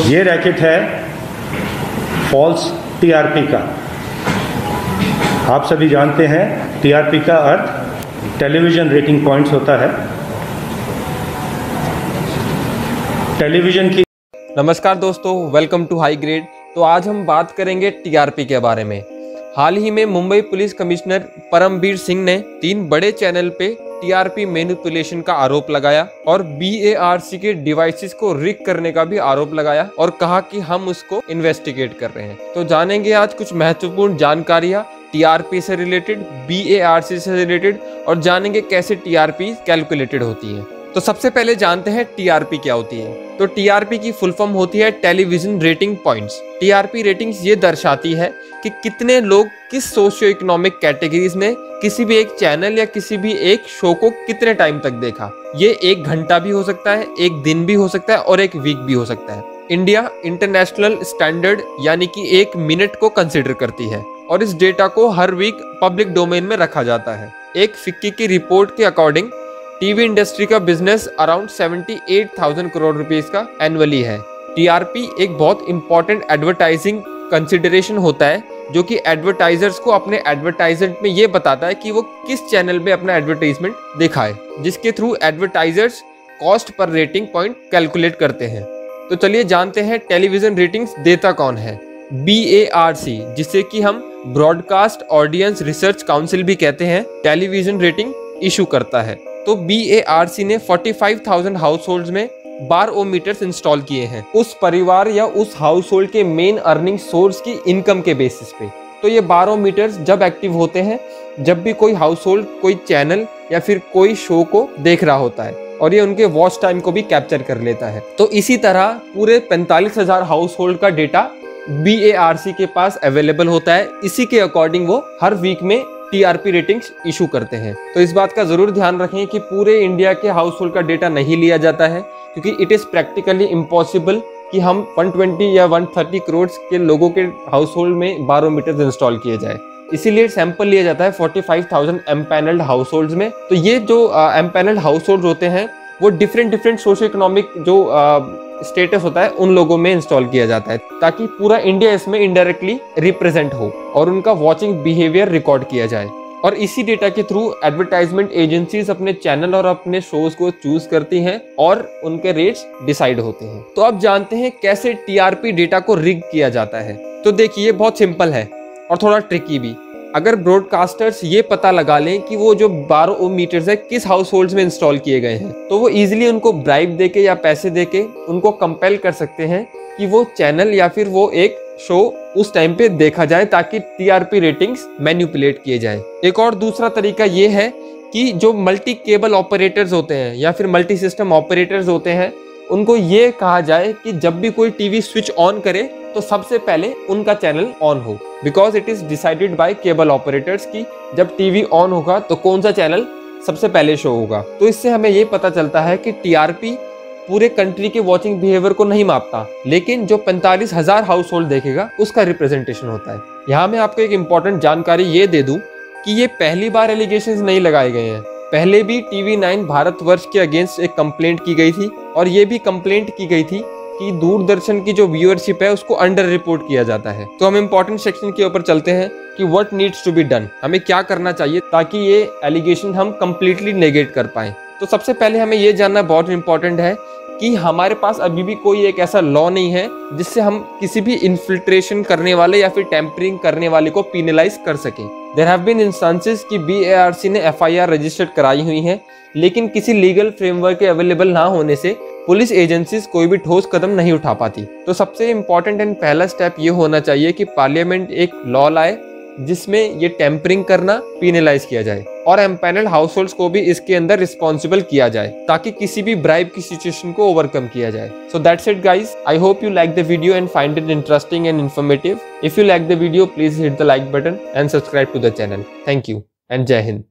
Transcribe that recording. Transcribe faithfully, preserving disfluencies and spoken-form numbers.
ये रैकेट है false TRP का। आप सभी जानते हैं टीआरपी का अर्थ टेलीविज़न रेटिंग पॉइंट्स होता है। टेलीविज़न की नमस्कार दोस्तों, वेलकम टू हाई ग्रेड। तो आज हम बात करेंगे टीआरपी के बारे में। हाल ही में मुंबई पुलिस कमिश्नर परमबीर सिंह ने तीन बड़े चैनल पे टीआरपी मैनिपुलेशन का आरोप लगाया और बीएआरसी के डिवाइसेस को रिग करने का भी आरोप लगाया और कहा कि हम उसको इन्वेस्टिगेट कर रहे हैं। तो जानेंगे आज कुछ महत्वपूर्ण जानकारियां टीआरपी से रिलेटेड, बीएआरसी से रिलेटेड, और जानेंगे कैसे टीआरपी कैलकुलेटेड होती है। तो सबसे पहले जानते हैं टीआरपी क्या होती है। तो टीआरपी की फुल फॉर्म होती है television rating points. TRP ratings ये दर्शाती है कि कितने लोग किस सोशियो इकोनॉमिक कैटेगरीज ने किसी भी एक चैनल या किसी भी एक शो को कितने टाइम तक देखा। ये एक घंटा भी हो सकता है, एक दिन भी हो सकता है और एक वीक भी हो सकता है। इंडिया इंटरनेशनल स्टैंडर्ड यानी कि एक मिनट को कंसिडर करती है और इस डेटा को हर वीक पब्लिक डोमेन में रखा जाता है। एक फिक्की की रिपोर्ट के अकॉर्डिंग टीवी इंडस्ट्री का बिजनेस अराउंड अठहत्तर हज़ार करोड़ रुपीस का एनुअली है। टीआरपी एक बहुत इंपॉर्टेंट एडवर्टाइजिंग कंसिडरेशन होता है जो कि एडवर्टाइजर्स को अपने एडवर्टाइजमेंट में ये बताता है कि वो किस चैनल में अपना एडवर्टाइजमेंट दिखाए, जिसके थ्रू एडवर्टाइजर्स कॉस्ट पर रेटिंग पॉइंट कैलकुलेट करते हैं। तो चलिए जानते हैं टेलीविजन रेटिंग्स देता कौन है। बीएआरसी, जिसे कि हम ब्रॉडकास्ट ऑडियंस रिसर्च काउंसिल भी कहते हैं, टेलीविजन रेटिंग इशू करता है। तो बीएआरसी ने पैंतालीस हज़ार हाउस होल्ड्स में बारोमीटर्स इंस्टॉल किए हैं उस परिवार या उस हाउस होल्ड के मेन अर्निंग सोर्स की इनकम के बेसिस पे। तो ये बारोमीटर्स जब एक्टिव होते हैं जब भी कोई हाउस होल्ड कोई चैनल या फिर कोई शो को देख रहा होता है, और ये उनके वॉच टाइम को भी कैप्चर कर लेता है। तो इसी तरह पूरे पैंतालीस हजार हाउस होल्ड का डेटा बीएआरसी के पास अवेलेबल होता है। इसी के अकॉर्डिंग वो हर वीक में टीआरपी रेटिंग्स इशू करते हैं। तो इस बात का जरूर ध्यान रखें कि पूरे इंडिया के हाउस होल्ड का डेटा नहीं लिया जाता है, क्योंकि इट इज प्रैक्टिकली इम्पॉसिबल कि हम एक सौ बीस या एक सौ तीस करोड़ के लोगों के हाउस होल्ड में बारोमीटर्स इंस्टॉल किए जाए। इसीलिए सैंपल लिया जाता है पैंतालीस हज़ार एम्पैनल्ड हाउस होल्ड्स में। तो ये जो एम्पैनल्ड हाउस होल्ड होते हैं वो डिफरेंट डिफरेंट सोशो इकोनॉमिक जो स्टेटस होता है उन लोगों में इंस्टॉल किया जाता है, ताकि पूरा इंडिया इसमें इनडायरेक्टली रिप्रेजेंट हो और उनका वॉचिंग बिहेवियर रिकॉर्ड किया जाए। और इसी डेटा के थ्रू एडवर्टाइजमेंट एजेंसीज अपने चैनल और अपने शोज को चूज करती हैं और उनके रेट्स डिसाइड होते हैं। तो अब जानते हैं कैसे टीआरपी डेटा को रिग किया जाता है। तो देखिए, बहुत सिंपल है और थोड़ा ट्रिकी भी। अगर ब्रॉडकास्टर्स ये पता लगा लें कि वो जो बारोमीटर्स है किस हाउस होल्ड्स में इंस्टॉल किए गए हैं, तो वो इजीली उनको ब्राइब देके या पैसे देके उनको कंपेल कर सकते हैं कि वो चैनल या फिर वो एक शो उस टाइम पे देखा जाए, ताकि टीआरपी रेटिंग्स मैनिपुलेट किए जाए। एक और दूसरा तरीका ये है कि जो मल्टी केबल ऑपरेटर्स होते हैं या फिर मल्टी सिस्टम ऑपरेटर्स होते हैं, उनको ये कहा जाए कि जब भी कोई टीवी स्विच ऑन करे तो सबसे पहले उनका चैनल ऑन हो, because it is decided by cable operators की जब टीवी ऑन होगा तो कौन सा चैनल सबसे पहले शो होगा। तो इससे हमें ये पता चलता है कि टीआरपी पूरे कंट्री के वॉचिंग बिहेवियर को नहीं मापता, लेकिन जो पैंतालीस हजार हाउस होल्ड देखेगा उसका रिप्रेजेंटेशन होता है। यहाँ मैं आपको एक इंपॉर्टेंट जानकारी ये दे दूं कि ये पहली बार एलिगेशंस नहीं लगाए गए हैं। पहले भी टीवी नाइन भारतवर्ष के अगेंस्ट एक कंप्लेंट की गई थी और ये भी कंप्लेंट की गई थी कि दूरदर्शन की जो व्यूअरशिप है उसको अंडर रिपोर्ट किया जाता है। तो हम इंपॉर्टेंट सेक्शन के ऊपर चलते हैं कि what needs to be done, हमें क्या करना चाहिए ताकि ये एलिगेशन हम कंप्लीटली नेगेट कर पाएं। तो सबसे पहले हमें ये जानना बहुत इंपॉर्टेंट है कि हमारे पास अभी भी कोई एक ऐसा लॉ नहीं है जिससे हम किसी भी इन्फिल्ट्रेशन करने वाले या फिर टेम्परिंग करने वाले को पीनलाइज कर सकें। देयर हैव बीन इंस्टेंसेस कि बीएआरसी ने एफआईआर रजिस्टर्ड कराई हुई है, लेकिन किसी लीगल फ्रेमवर्क के अवेलेबल ना होने से पुलिस एजेंसीज कोई भी ठोस कदम नहीं उठा पाती। तो सबसे इम्पोर्टेंट एंड पहला स्टेप ये होना चाहिए कि पार्लियामेंट एक लॉ लाए जिसमें ये टेम्परिंग करना पीनलाइज किया जाए और एम्पैनल्ड हाउस होल्ड्स को भी इसके अंदर रिस्पॉन्सिबल किया जाए, ताकि किसी भी ब्राइब की सिचुएशन को ओवरकम किया जाए। So that's it guys, I hope you like the video and find it interesting and informative. If you like the video, please hit the like button and subscribe to the channel. Thank you एंड जय हिंद।